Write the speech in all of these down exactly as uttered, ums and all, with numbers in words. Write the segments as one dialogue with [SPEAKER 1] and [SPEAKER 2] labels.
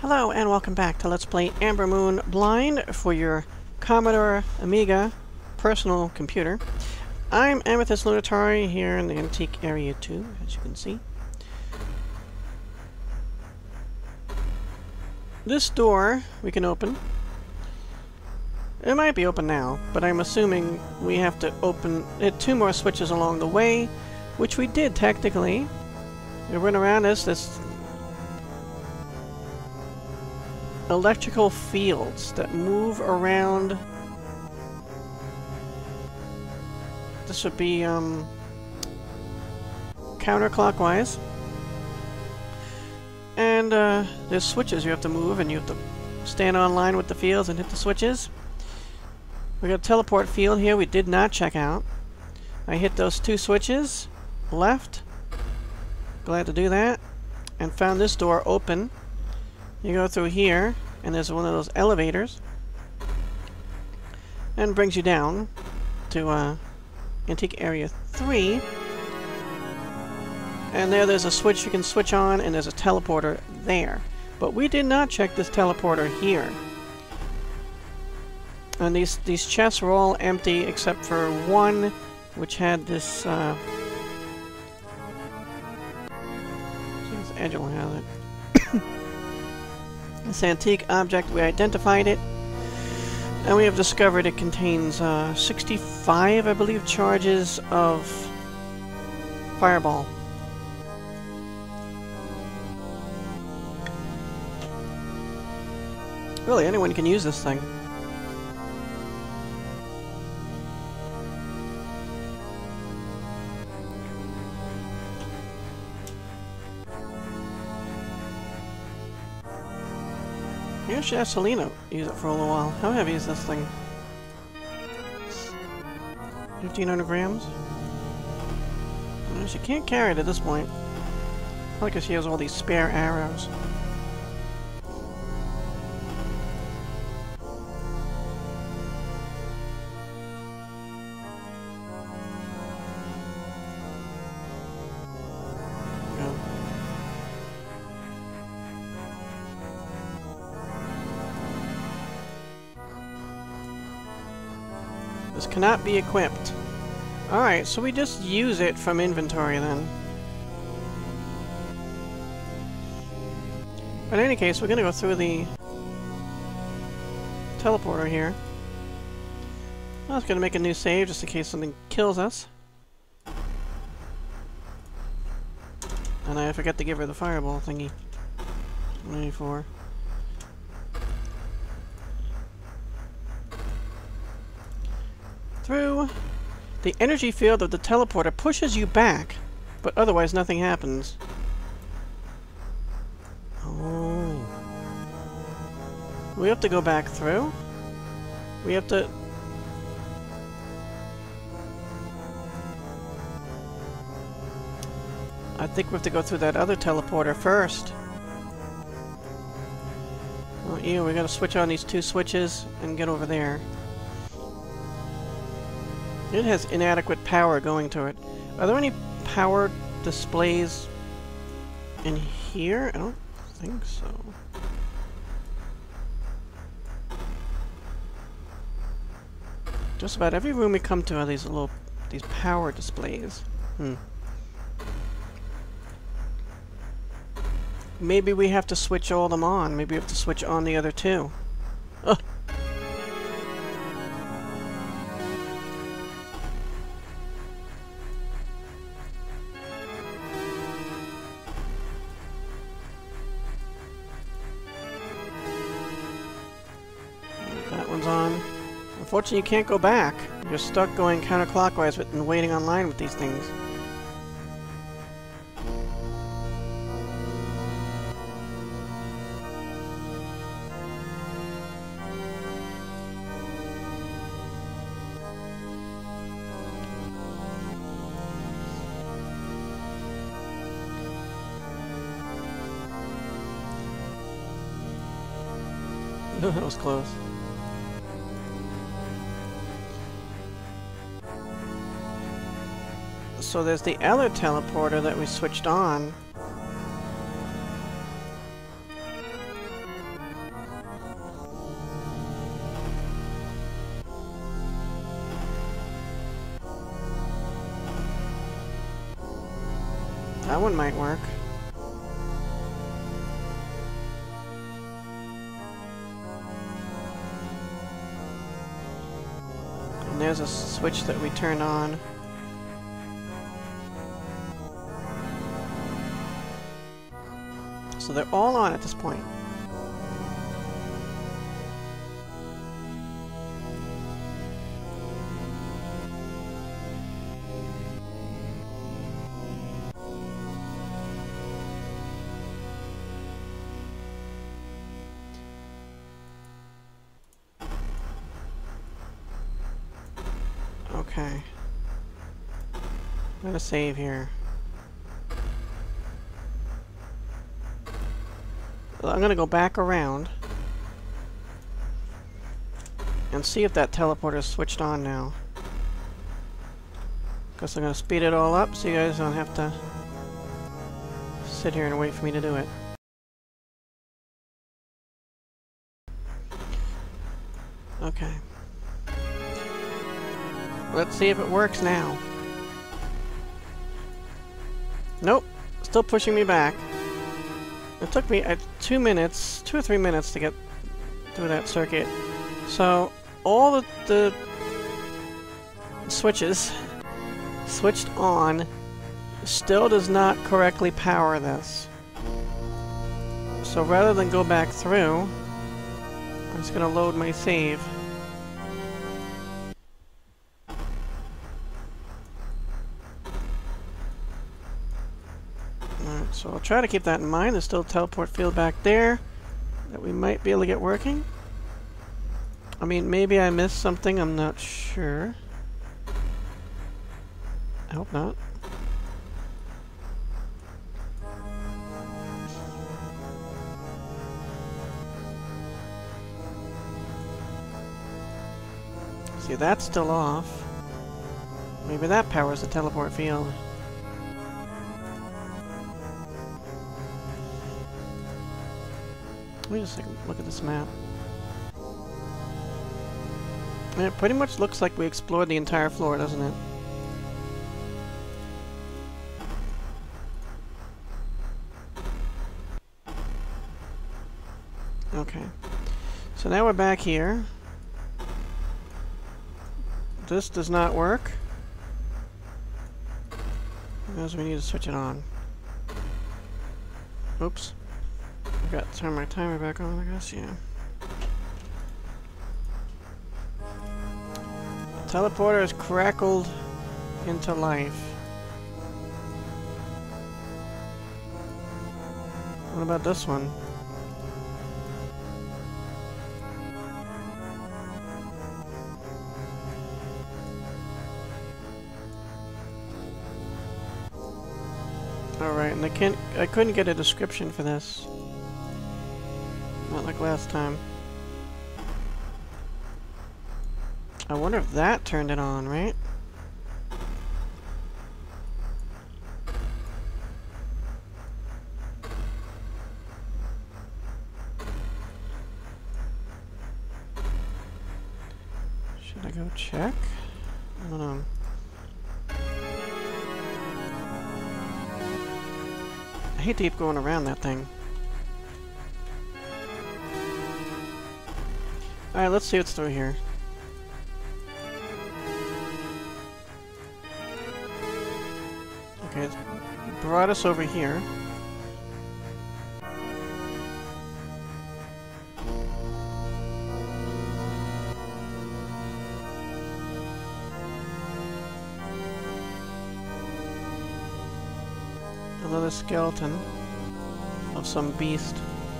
[SPEAKER 1] Hello and welcome back to Let's Play Ambermoon Blind for your Commodore Amiga personal computer. I'm Amethyst Lunatari here in the Antique Area two, as you can see. This door we can open. It might be open now, but I'm assuming we have to open it two more switches along the way, which we did technically. We went around this, this electrical fields that move around. This would be um, counterclockwise. And uh, there's switches you have to move, and you have to stand on line with the fields and hit the switches. We got a teleport field here we did not check out. I hit those two switches, left, glad to do that, and found this door open. You go through here, and there's one of those elevators, and brings you down to uh, Antique Area three. And there there's a switch you can switch on, and there's a teleporter there. But we did not check this teleporter here. And these, these chests were all empty except for one, which had this... Uh, Edge will have it. This antique object, we identified it, and we have discovered it contains uh, sixty-five, I believe, charges of fireball. Really, anyone can use this thing. Maybe I should have Selena use it for a little while. How heavy is this thing? fifteen hundred grams? Well, she can't carry it at this point. Probably because she has all these spare arrows. This cannot be equipped. Alright, so we just use it from inventory then. But in any case, we're gonna go through the teleporter here. I was gonna make a new save just in case something kills us. And I forgot to give her the fireball thingy. ninety-four. Through. The energy field of the teleporter pushes you back, but otherwise nothing happens. Oh. We have to go back through? We have to... I think we have to go through that other teleporter first. Oh, yeah, we gotta switch on these two switches and get over there. It has inadequate power going to it. Are there any power displays in here? I don't think so. Just about every room we come to are these little these power displays. Hmm. Maybe we have to switch all them on. Maybe we have to switch on the other two. Ugh. On. Unfortunately, you can't go back. You're stuck going counterclockwise with, and waiting on line with these things. That was close. So there's the other teleporter that we switched on. That one might work. And there's a switch that we turned on. So they're all on at this point. Okay. I'm gonna save here. I'm gonna go back around and see if that teleporter is switched on now. Guess I'm gonna speed it all up so you guys don't have to sit here and wait for me to do it. Okay. Let's see if it works now. Nope. Still pushing me back. It took me uh, two minutes, two or three minutes to get through that circuit. So, all the, the switches switched on still does not correctly power this. So rather than go back through, I'm just going to load my save. Alright, so I'll try to keep that in mind. There's still a teleport field back there that we might be able to get working. I mean, maybe I missed something, I'm not sure. I hope not. See, that's still off. Maybe that powers the teleport field. Let me just take a look at this map. And it pretty much looks like we explored the entire floor, doesn't it? Okay. So now we're back here. This does not work. Because we need to switch it on. Oops. I've got to turn my timer back on, I guess, yeah. The teleporter is crackled into life. What about this one? Alright, and I can't I couldn't get a description for this. Not like last time. I wonder if that turned it on, right? Should I go check? I don't know. I hate to keep going around that thing. Alright, let's see what's through here. Okay, it's brought us over here. Another skeleton of some beast.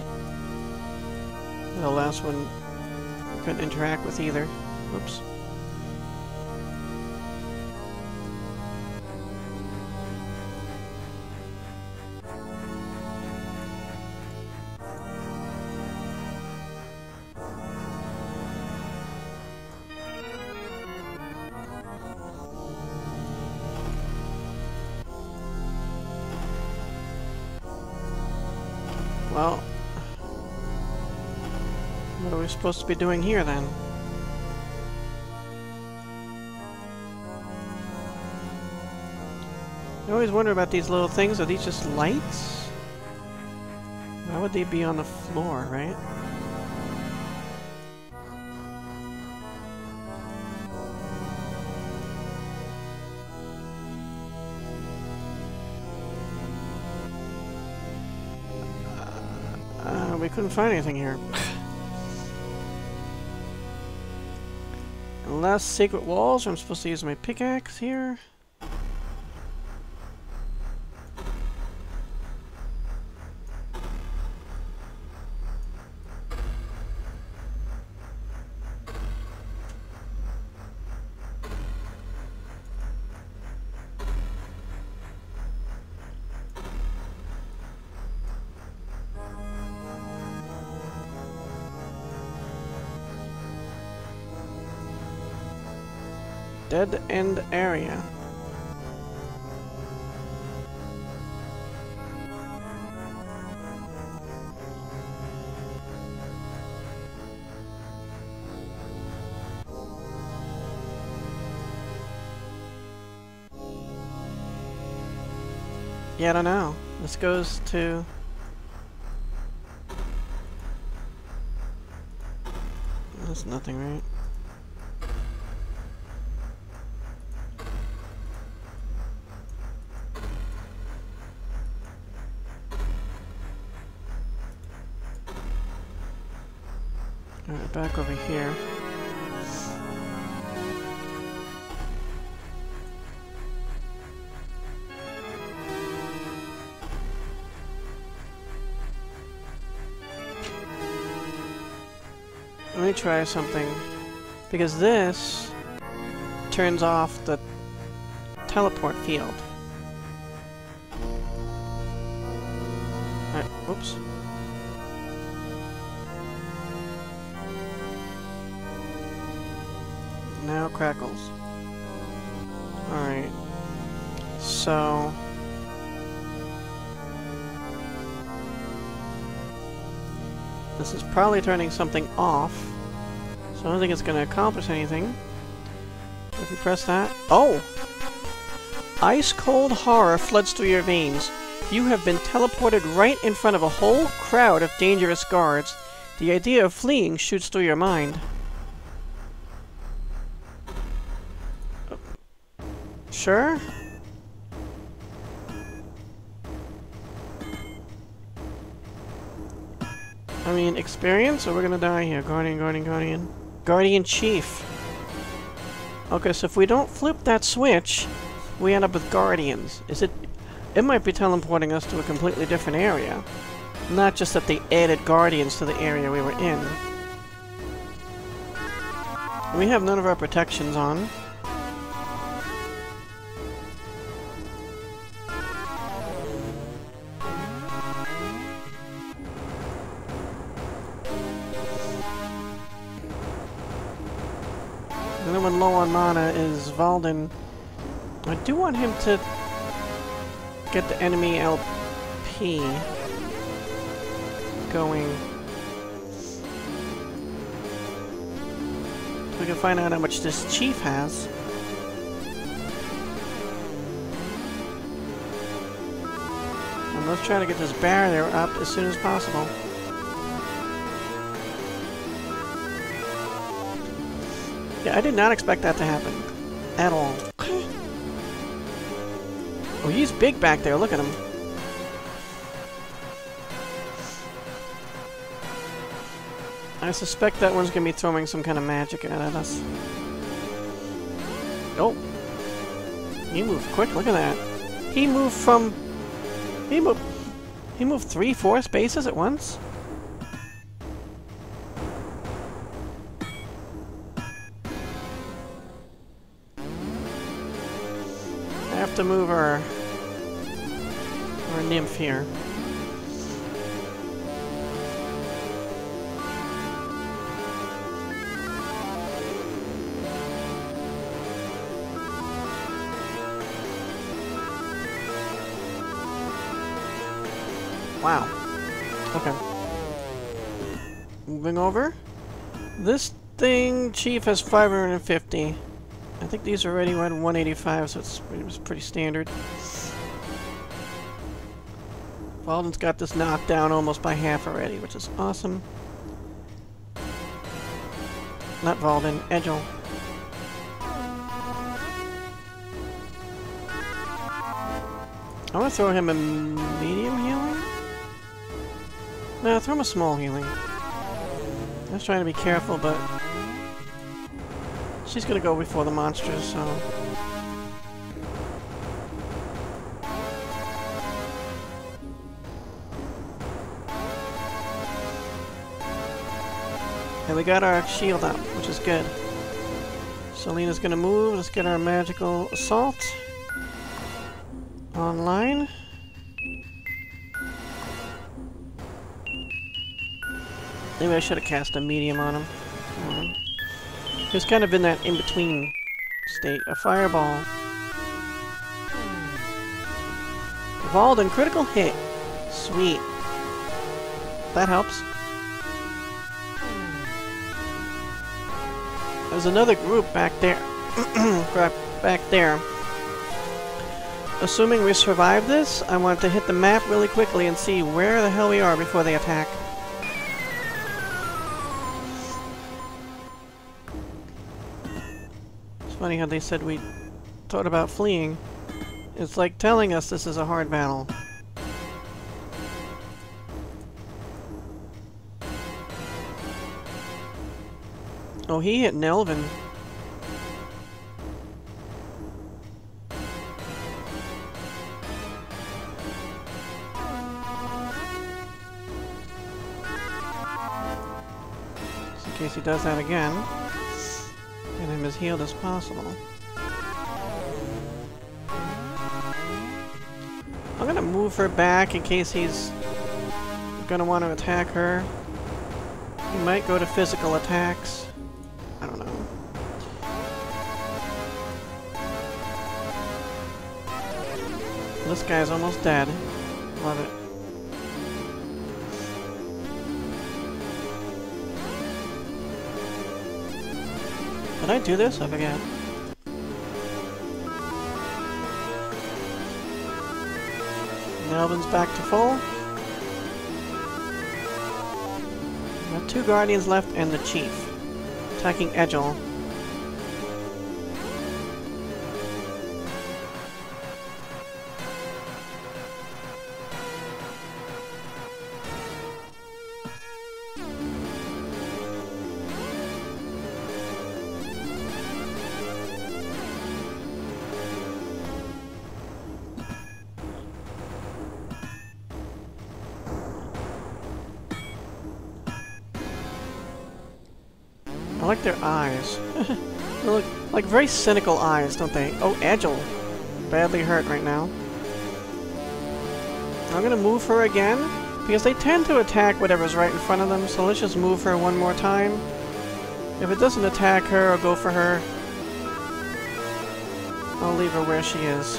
[SPEAKER 1] The last one we couldn't interact with either. Oops. Well, what are we supposed to be doing here then? I always wonder about these little things. Are these just lights? Why would they be on the floor, right? Uh, we couldn't find anything here. Last secret walls. I'm supposed to use my pickaxe here. Dead end area. Yeah, I don't know. This goes to... That's nothing, right? Alright, back over here. Let me try something. Because this turns off the teleport field. Alright, whoops. Now crackles. Alright. So... this is probably turning something off. So I don't think it's going to accomplish anything. If you press that... Oh! Ice-cold horror floods through your veins. You have been teleported right in front of a whole crowd of dangerous guards. The idea of fleeing shoots through your mind. Sure? I mean, experience, or we're gonna die here? Guardian, Guardian, Guardian. Guardian Chief. Okay, so if we don't flip that switch, we end up with Guardians. Is it... It might be teleporting us to a completely different area. Not just that they added Guardians to the area we were in. We have none of our protections on. And then when low on mana is Valden. I do want him to get the enemy L P going. We can find out how much this chief has. And let's try to get this barrier up as soon as possible. Yeah, I did not expect that to happen. At all. Oh, he's big back there. Look at him. I suspect that one's gonna be throwing some kind of magic at us. Oh. He moved quick. Look at that. He moved from... He moved... He moved three, four spaces at once? I have to move our... our nymph here. Wow. Okay. Moving over. This thing, Chief, has five hundred fifty. I think these are already at one eighty-five, so it's, it was pretty standard. Valden's got this knocked down almost by half already, which is awesome. Not Valden, Edgel. I want to throw him a medium healing? No, throw him a small healing. I was trying to be careful, but she's gonna go before the monsters, so... And we got our shield up, which is good. Selena's gonna move. Let's get our magical assault online. Maybe I should have cast a medium on him. Um, he was kind of in that in-between state. A fireball. Valden, critical hit. Sweet. That helps. There's another group back there. back there. Assuming we survive this, I want to hit the map really quickly and see where the hell we are before they attack. It's funny how they said we thought about fleeing. It's like telling us this is a hard battle. Oh, he hit Nelvin. Just in case he does that again. Get him as healed as possible. I'm gonna move her back in case he's gonna want to attack her. He might go to physical attacks. I don't know. This guy's almost dead. Love it. Did I do this? I forget. Melvin's back to full. We have two Guardians left and the Chief. Attacking Edgel. I like their eyes. They look like very cynical eyes, don't they? Oh, Edgel. Badly hurt right now. I'm gonna move her again, because they tend to attack whatever's right in front of them, so let's just move her one more time. If it doesn't attack her or go for her, I'll leave her where she is.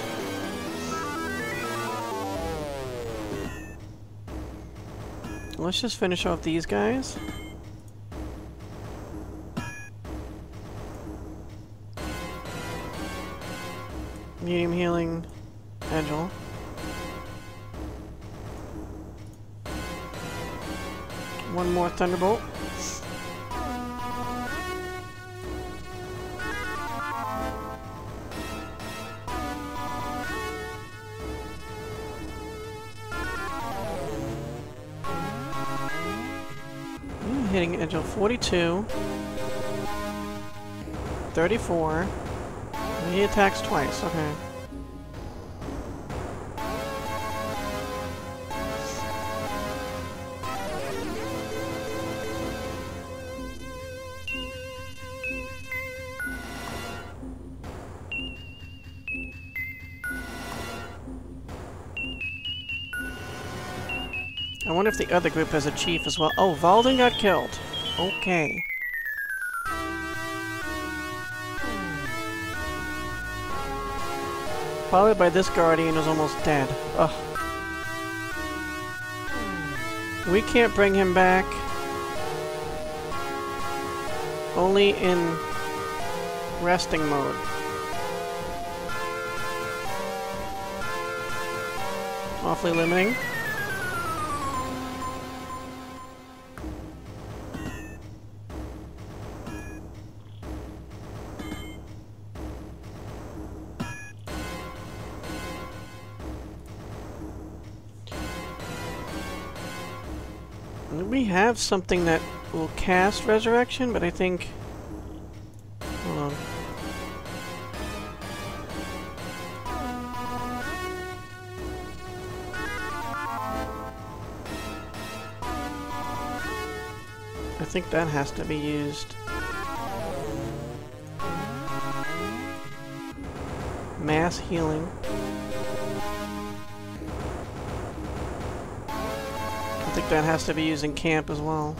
[SPEAKER 1] Let's just finish off these guys. Medium healing, Edgel. One more Thunderbolt. Mm, hitting Edgel forty-two. thirty-four. He attacks twice, okay. I wonder if the other group has a chief as well. Oh, Valden got killed. Okay. Followed by this Guardian who's almost dead. Ugh. We can't bring him back. Only in resting mode. Awfully limiting. We have something that will cast Resurrection, but I think... Hold on. I think that has to be used. Mass healing. I think that has to be used in camp as well.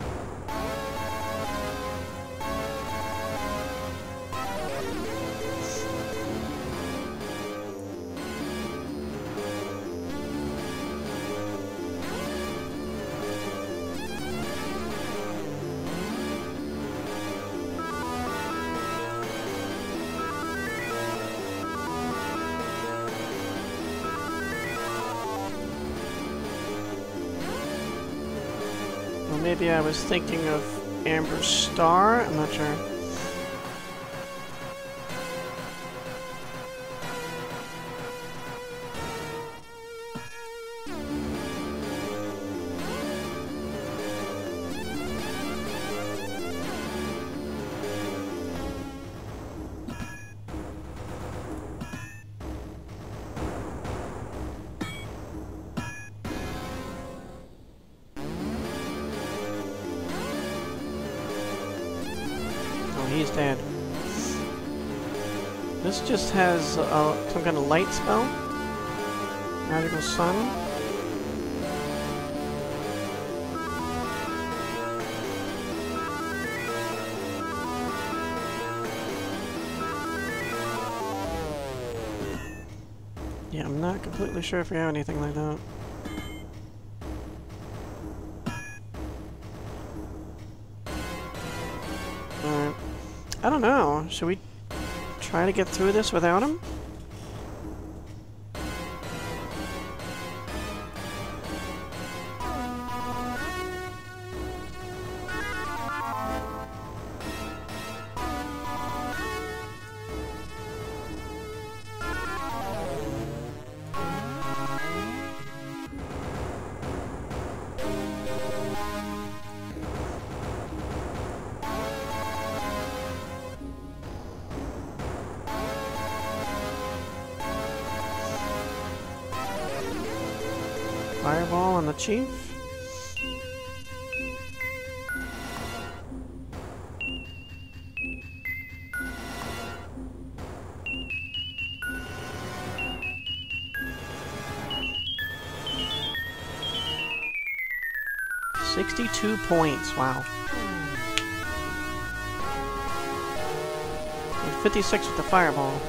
[SPEAKER 1] Maybe I was thinking of Amber Star? I'm not sure. He's dead. This just has uh, some kind of light spell. Magical Sun. Yeah, I'm not completely sure if we have anything like that. Alright. I don't know. Should we try to get through this without him? Fireball on the chief. Sixty-two points. Wow. And fifty-six with the fireball.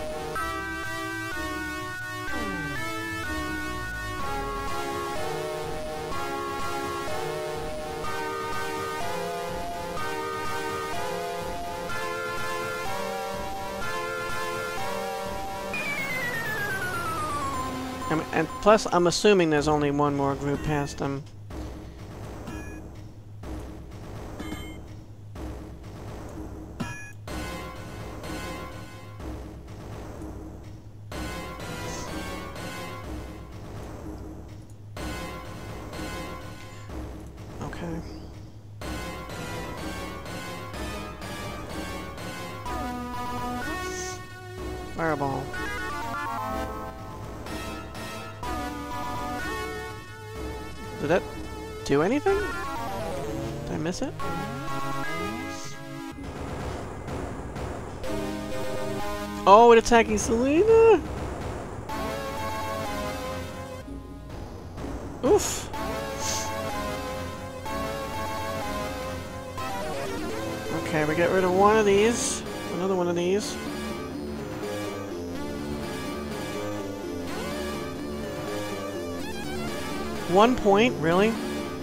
[SPEAKER 1] And plus, I'm assuming there's only one more group past them. Okay. Fireball. Did that do anything? Did I miss it? Oh, it's attacking Selena! Oof! Okay, we get rid of one of these. Another one of these. One point, really?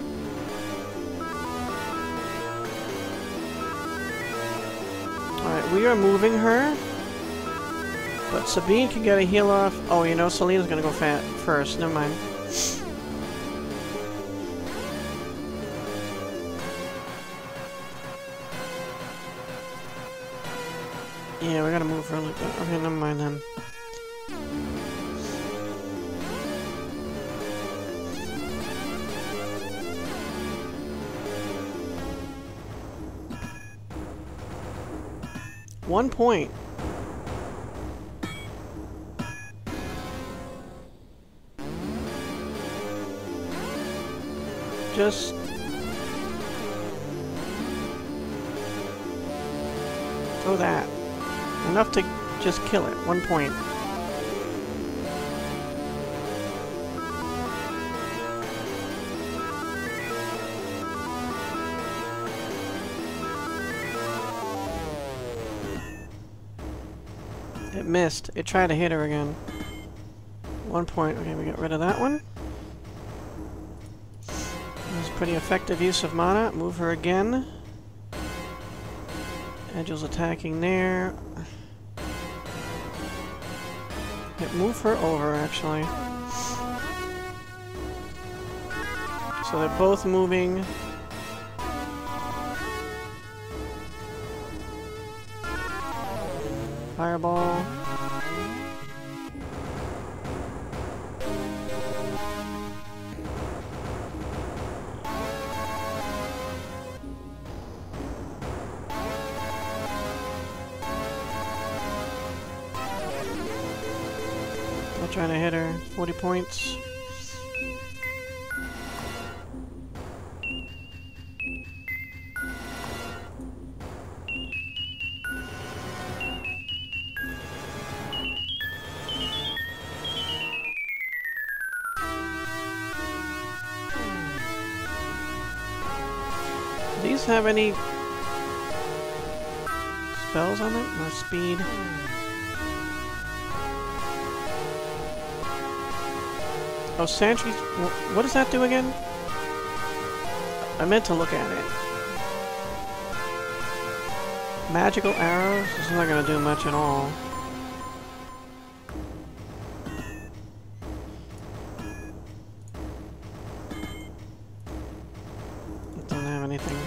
[SPEAKER 1] Alright, we are moving her. But Sabine can get a heal off. Oh, you know, Selena's gonna go fat first. Never mind. Yeah, we gotta move really good. Okay, never mind then. One point. Just... throw that. Enough to just kill it. One point. It missed. It tried to hit her again. One point. Okay, we got rid of that one. That was pretty effective use of mana. Move her again. Angel's attacking there. Yeah, move her over, actually. So they're both moving. Fireball. I'm trying to hit her. forty points. Do these have any spells on it? No speed. Oh, Sentry's... What does that do again? I meant to look at it. Magical arrows? This is not going to do much at all. It doesn't have anything.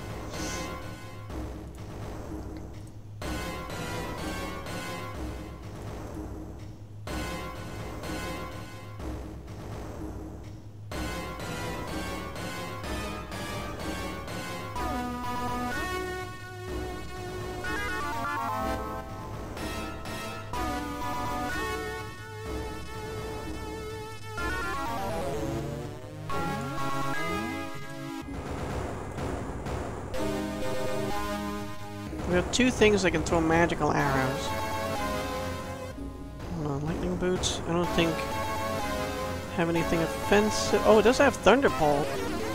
[SPEAKER 1] We have two things that can throw magical arrows. Hold on, lightning boots. I don't think have anything offensive. Oh, it does have thunderbolt.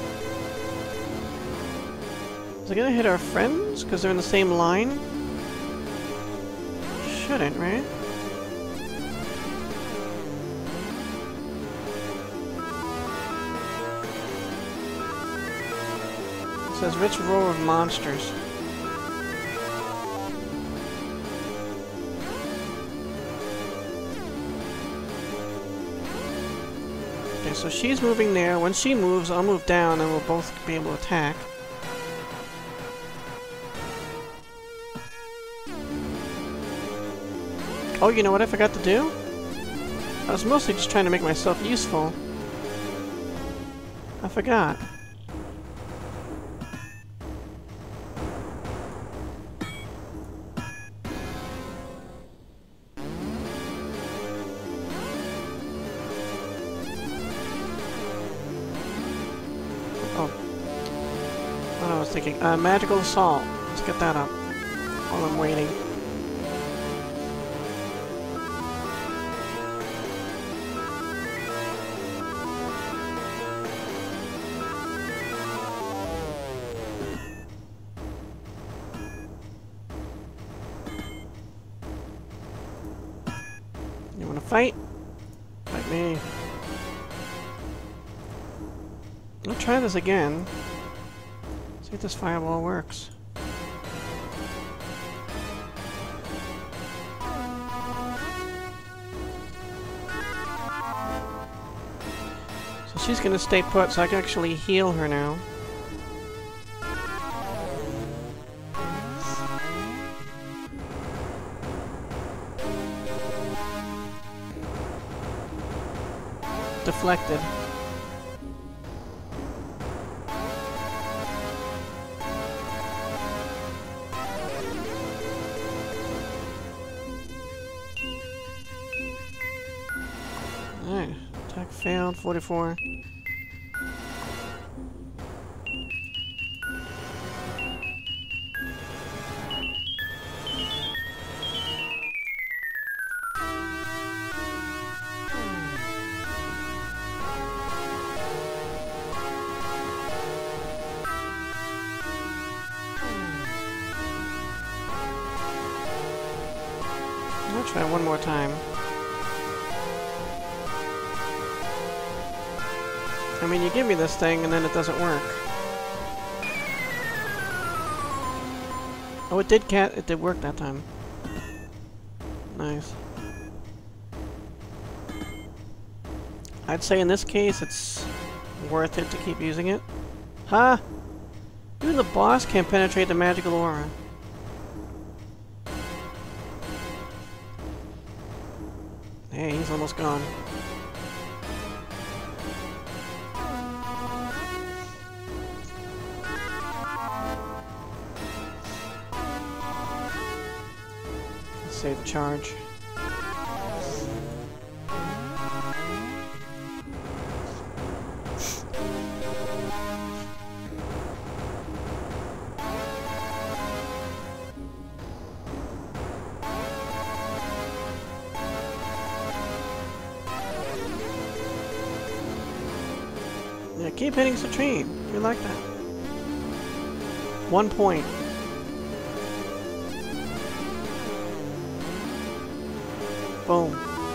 [SPEAKER 1] Is it gonna hit our friends because they're in the same line? Shouldn't, right? It says rich roar of monsters. Okay, so she's moving there. When she moves, I'll move down and we'll both be able to attack. Oh, you know what I forgot to do? I was mostly just trying to make myself useful. I forgot. What I was thinking. Uh, magical assault. Let's get that up while I'm waiting. You wanna fight? Fight me. I'll try this again. See if this fireball works. So she's gonna stay put, so I can actually heal her now. Deflected. Alright, attack failed, forty-four. I'll try one more time. I mean, you give me this thing and then it doesn't work. Oh, it did cat. It did work that time. Nice. I'd say in this case it's worth it to keep using it. Huh? Even the boss can't penetrate the magical aura. Hey, he's almost gone. Let's save the charge. Yeah, keep hitting Citrine. We like that. One point. Boom.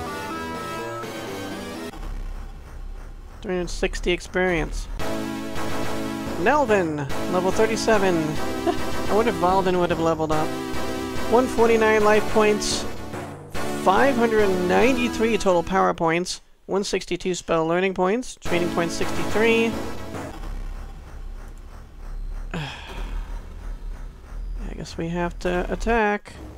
[SPEAKER 1] three hundred sixty experience. Nelvin, level thirty-seven. I wonder if Valden would have leveled up. one forty-nine life points. five hundred ninety-three total power points. one sixty-two spell learning points. Training points sixty-three. I guess we have to attack.